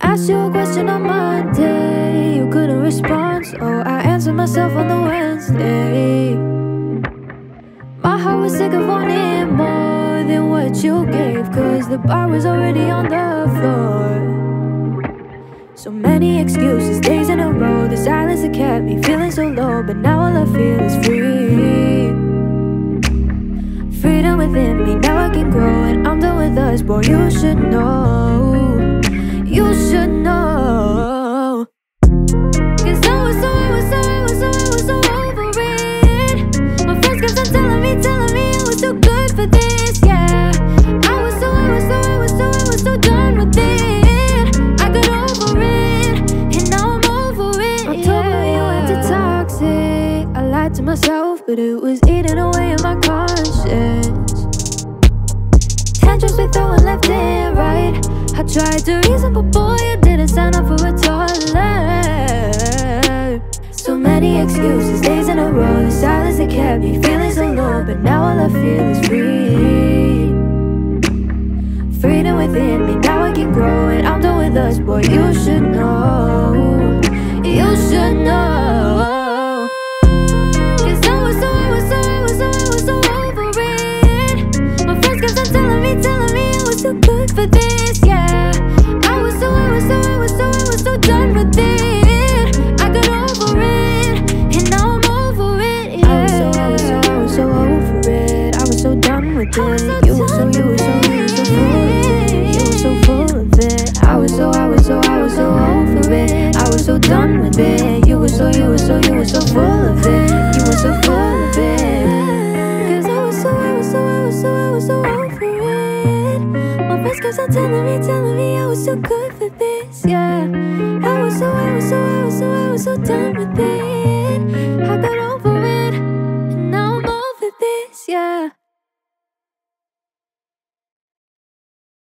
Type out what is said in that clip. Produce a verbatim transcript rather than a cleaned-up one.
Asked you a question on Monday, you couldn't respond, so I answered myself on the Wednesday. My heart was sick of wanting more than what you gave, cause the bar was already on the floor. So many excuses, days in a row, the silence that kept me feeling so low. But now all I feel is free, freedom within me, now I can grow. And I'm done with us, boy, you should know, you should know. Cause I was so, I was so, I was so, I was so over it. My friends kept on telling me, telling me I was too good for this, yeah. I was so, I was so, I was so, I was so done with it. I got over it, and now I'm over it, yeah. October, you acted toxic. I lied to myself, but it was eating away at my conscience. Tantrums we throwing left and right. I tried to reason, but boy, you didn't sign up for a toilet. So many excuses, days in a row, the silence that kept me feeling so low. But now all I feel is free, freedom within me, now I can grow. And I'm done with us, boy, you should know, you should know. Cause I was so, I was so, I was so, I was so over it. My friends kept on telling me, telling me I was too good for this, yeah. I was so, I was so, I was so, I was so done with it. I got over it, and now I'm over it, yeah. I was so, I was so, I was so over it. I was so done with it. You were so, you were so, you were so full of it. You were so full of it. I was so, I was so, I was so over it. I was so done with it. You were so, you were so, you were so full of it. You were so full of it. Cause I was so, I was so, I was so, I was so over it. My friends kept on telling me, telling me I was so good for this, yeah. I was so, I was so, I was so, I was so done with it.